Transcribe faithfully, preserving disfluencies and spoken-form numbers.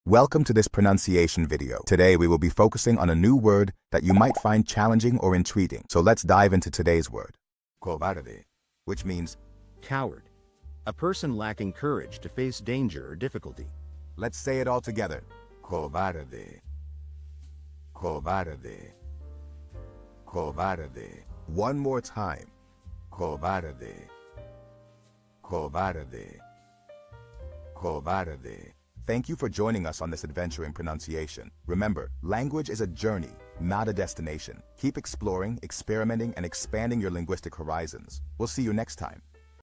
Welcome to this pronunciation video. Today we will be focusing on a new word that you might find challenging or intriguing. So let's dive into today's word. Cobarde, which means Coward. A person lacking courage to face danger or difficulty. Let's say it all together. Cobarde. Cobarde. Cobarde. One more time. Cobarde. Cobarde. Cobarde. Thank you for joining us on this adventure in pronunciation. Remember, language is a journey, not a destination. Keep exploring, experimenting, and expanding your linguistic horizons. We'll see you next time.